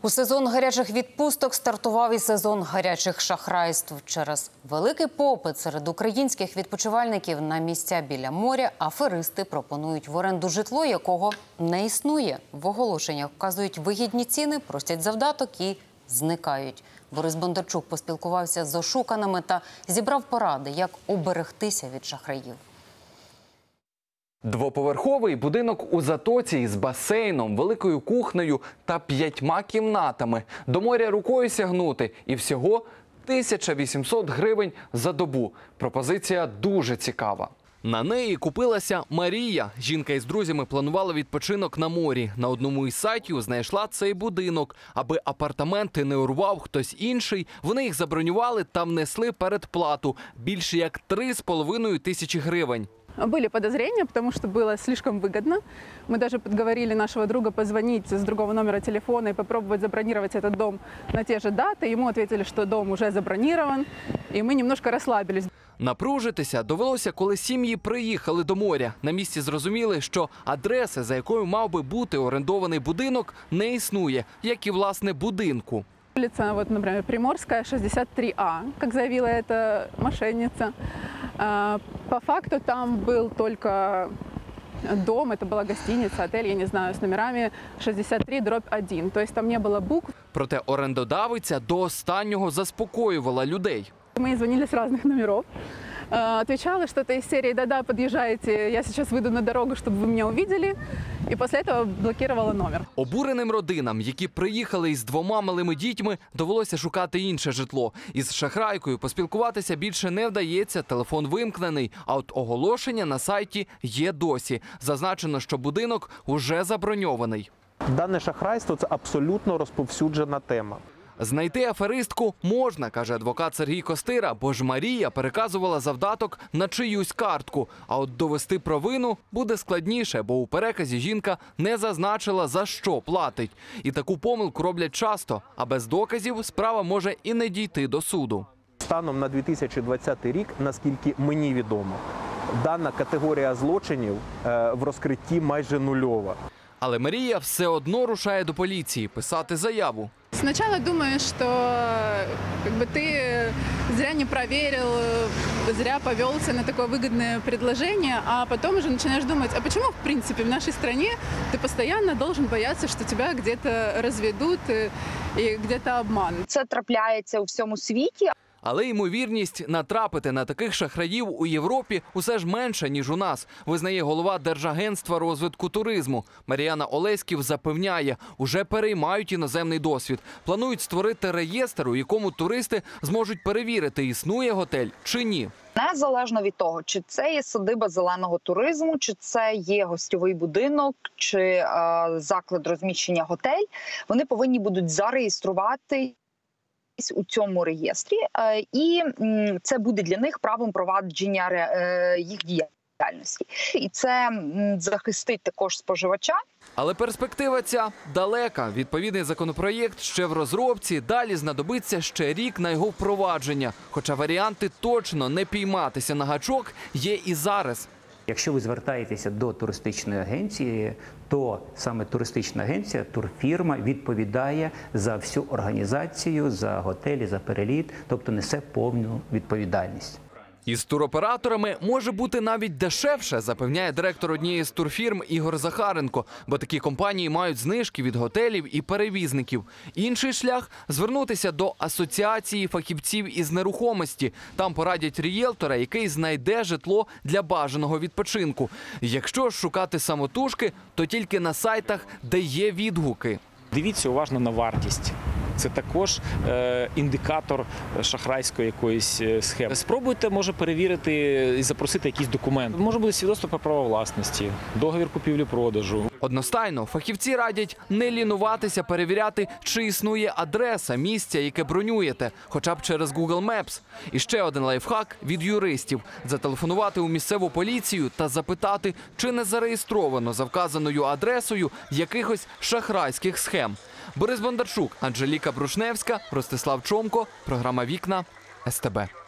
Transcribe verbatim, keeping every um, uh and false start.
У сезон гарячих відпусток стартував і сезон гарячих шахрайств. Через великий попит серед українських відпочивальників на місця біля моря аферисти пропонують в оренду житло, якого не існує. В оголошеннях вказують вигідні ціни, просять завдаток і зникають. Борис Бондарчук поспілкувався з ошуканими та зібрав поради, як уберегтися від шахраїв. Двоповерховий будинок у Затоці із басейном, великою кухнею та п'ятьма кімнатами. До моря рукою сягнути і всього тисяча вісімсот гривень за добу. Пропозиція дуже цікава. На неї купилася Марія. Жінка із друзями планувала відпочинок на морі. На одному із сайтів знайшла цей будинок. Аби апартаменти не урвав хтось інший, вони їх забронювали та внесли передплату – більше як три з половиною тисячі гривень. Были подозрения, потому что было слишком выгодно. Мы даже подговорили нашего друга позвонить с другого номера телефона и попробовать забронировать этот дом на те же даты. Ему ответили, что дом уже забронирован, и мы немножко расслабились. Напружитися довелося, коли сім'ї приїхали до моря. На місці зрозуміли, що адреси, за якою мав би бути орендований будинок, не існує, як і, власне, будинку. Улица, вот, например, Приморская, шестьдесят три А, как заявила эта мошенница. По факту там был только дом, это была гостиница, отель, я не знаю, с номерами шестьдесят три дробь один. То есть там не было букв. Проте орендодавиця до останнього заспокоювала людей. Мы звонили с разных номеров. Отвечала что-то из серии «Да-да, подъезжайте, я сейчас выйду на дорогу, чтобы вы меня увидели». І після этого блокувала номер. Обуреним родинам, які приїхали із двома малими дітьми, довелося шукати інше житло. Із шахрайкою поспілкуватися більше не вдається, телефон вимкнений, а от оголошення на сайті є досі. Зазначено, що будинок уже заброньований. Дане шахрайство – це абсолютно розповсюджена тема. Знайти аферистку можна, каже адвокат Сергій Костира, бо ж Марія переказувала завдаток на чиюсь картку. А от довести провину буде складніше, бо у переказі жінка не зазначила, за що платить. І таку помилку роблять часто, а без доказів справа може і не дійти до суду. Станом на дві тисячі двадцятий рік, наскільки мені відомо, дана категорія злочинів в розкритті майже нульова. Але Марія все одно рушає до поліції писати заяву. Сначала думаешь, что как бы ты зря не проверил, зря повелся на такое выгодное предложение, а потом уже начинаешь думать, а почему, в принципе, в нашей стране ты постоянно должен бояться, что тебя где-то разведут и где-то обманут. Це трапляється у всьому світі. Але ймовірність натрапити на таких шахраїв у Європі усе ж менша, ніж у нас, визнає голова Держагентства розвитку туризму. Мар'яна Олеськів запевняє, уже переймають іноземний досвід. Планують створити реєстр, у якому туристи зможуть перевірити, існує готель чи ні. Незалежно від того, чи це є садиба зеленого туризму, чи це є гостьовий будинок, чи е, заклад розміщення готель, вони повинні будуть зареєструвати у цьому реєстрі, і це буде для них правом провадження їх діяльності. І це захистить також споживача. Але перспектива ця далека. Відповідний законопроєкт ще в розробці, далі знадобиться ще рік на його впровадження. Хоча варіанти точно не пійматися на гачок є і зараз. Якщо ви звертаєтеся до туристичної агенції, то саме туристична агенція, турфірма відповідає за всю організацію, за готелі, за переліт, тобто несе повну відповідальність. Із туроператорами може бути навіть дешевше, запевняє директор однієї з турфірм Ігор Захаренко, бо такі компанії мають знижки від готелів і перевізників. Інший шлях – звернутися до асоціації фахівців із нерухомості. Там порадять рієлтора, який знайде житло для бажаного відпочинку. Якщо ж шукати самотужки, то тільки на сайтах, де є відгуки. Дивіться уважно на вартість. Це також е, індикатор шахрайської якоїсь схеми. Спробуйте, може, перевірити і запросити якийсь документ. Може бути свідоцтво про право власності, договір купівлі-продажу. Одностайно, фахівці радять не лінуватися перевіряти, чи існує адреса місця, яке бронюєте, хоча б через Google Maps. І ще один лайфхак від юристів – зателефонувати у місцеву поліцію та запитати, чи не зареєстровано за вказаною адресою якихось шахрайських схем. Борис Бондарчук, Анжеліка Брушневська, Ростислав Чомко, програма «Вікна», ес те бе.